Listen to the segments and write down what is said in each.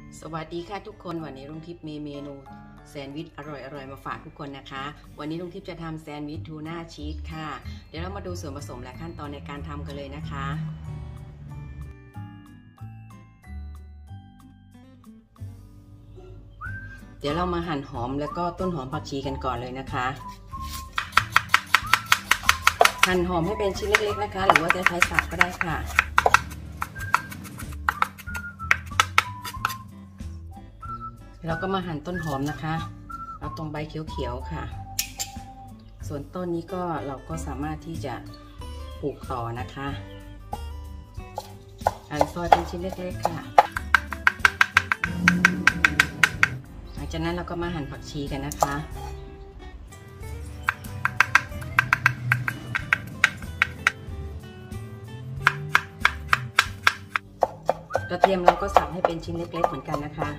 สวัสดีค่ะทุกคนวันนี้ลุงทิพย์มีเมนูแซนด์วิชอร่อยมาฝากทุกคนนะคะวันนี้ลุงทิพย์จะทำแซนด์วิชทูน่าชีสค่ะเดี๋ยวเรามาดูส่วนผสมและขั้นตอนในการทำกันเลยนะคะเดี๋ยวเรามาหั่นหอมแล้วก็ต้นหอมผักชีกันก่อนเลยนะคะหั่นหอมให้เป็นชิ้นเล็กๆนะคะหรือว่าจะใช้สับก็ได้ค่ะเราก็มาหั่นต้นหอมนะคะเอาตรงใบเขียวๆค่ะส่วนต้นนี้ก็เราก็สามารถที่จะปลูกต่อนะคะหั่นซอยเป็นชิ้นเล็กๆค่ะหลังจากนั้นเราก็มาหั่นผักชีกันนะคะกระเทียมเราก็สับให้เป็นชิ้นเล็กๆเหมือนกันนะคะ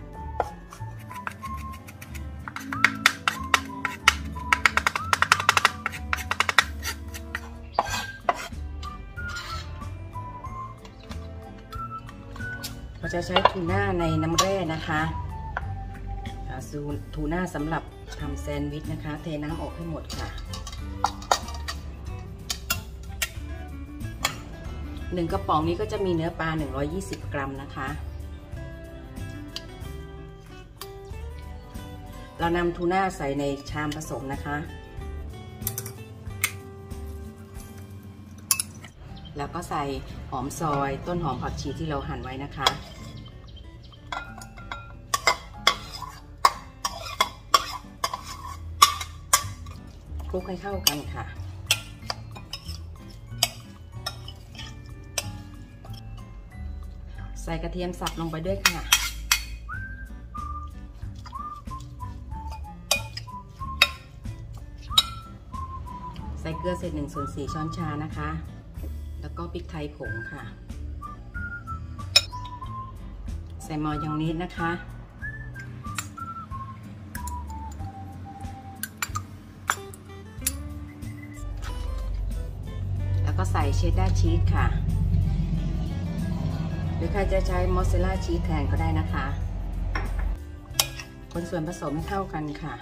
เราจะใช้ทูน่าในน้ำแร่นะคะทูน่าสำหรับทำแซนด์วิชนะคะเทน้ำออกให้หมดค่ะ1 กระป๋องนี้ก็จะมีเนื้อปลา120 กรัมนะคะเรานำทูน่าใส่ในชามผสมนะคะแล้วก็ใส่หอมซอยต้นหอมผักชีที่เราหั่นไว้นะคะคลุกให้เข้ากันค่ะใส่กระเทียมสับลงไปด้วยค่ะใส่เกลือเศษ1/4 ช้อนชานะคะแล้วก็พริกไทยผงค่ะใส่มายองเนสนะคะแล้วก็ใส่เชดดาร์ชีสค่ะหรือใครจะใช้มอสซาเรลล่าชีสแทนก็ได้นะคะคนส่วนผสมให้เข้ากันค่ะ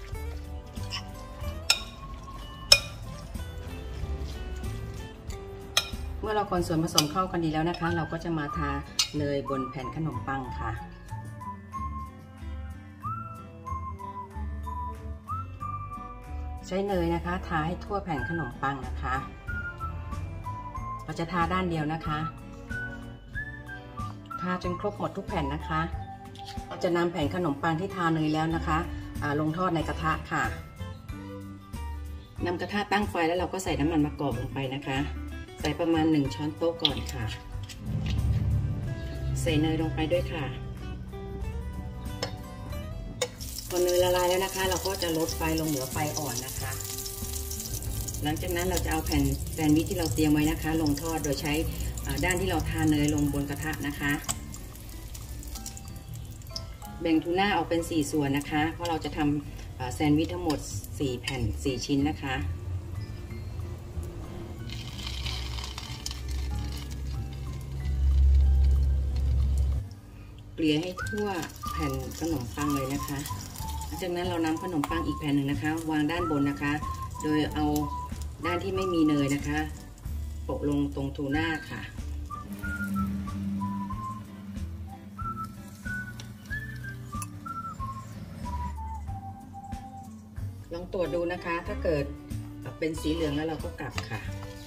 เมื่อเราคนส่วนผสมเข้ากันดีแล้วนะคะเราก็จะมาทาเนยบนแผ่นขนมปังค่ะใช้เนยนะคะทาให้ทั่วแผ่นขนมปังนะคะเราจะทาด้านเดียวนะคะทาจนครบหมดทุกแผ่นนะคะเราจะนำแผ่นขนมปังที่ทาเนยแล้วนะคะลงทอดในกระทะค่ะนำกระทะตั้งไฟแล้วเราก็ใส่น้ำมันมะกอกลงไปนะคะใส่ประมาณ1 ช้อนโต๊ะก่อนค่ะใส่เนยลงไปด้วยค่ะพอเนยละลายแล้วนะคะเราก็จะลดไฟลงเหลือไฟอ่อนนะคะหลังจากนั้นเราจะเอาแผ่นแซนด์วิชที่เราเตรียมไว้นะคะลงทอดโดยใช้ด้านที่เราทาเนยลงบนกระทะนะคะแบ่งทูน่าออกเป็น4 ส่วนนะคะเพราะเราจะทำแซนด์วิชทั้งหมด4 แผ่น4 ชิ้นนะคะเกลี่ยให้ทั่วแผ่นขนมปังเลยนะคะหลังจากนั้นเรานำขนมปังอีกแผ่นหนึ่งนะคะวางด้านบนนะคะโดยเอาด้านที่ไม่มีเนยนะคะโปะลงตรงทูน่าค่ะลองตรวจดูนะคะถ้าเกิดเป็นสีเหลืองแล้วเราก็กลับค่ะ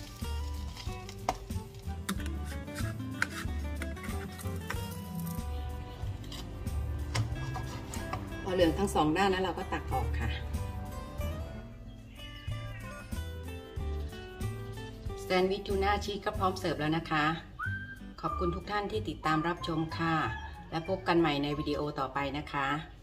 พอเหลืองทั้ง2 ด้านแล้วเราก็ตักออกค่ะแซนด์วิชทูน่าชีสก็พร้อมเสิร์ฟแล้วนะคะขอบคุณทุกท่านที่ติดตามรับชมค่ะและพบกันใหม่ในวิดีโอต่อไปนะคะ